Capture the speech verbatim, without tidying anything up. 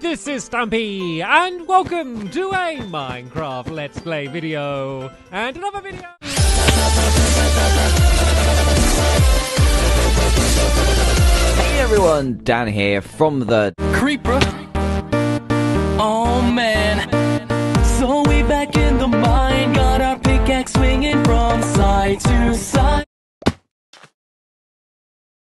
this is Stampy, and welcome to a Minecraft Let's Play video, and another video! Hey everyone, Dan here from the Creeper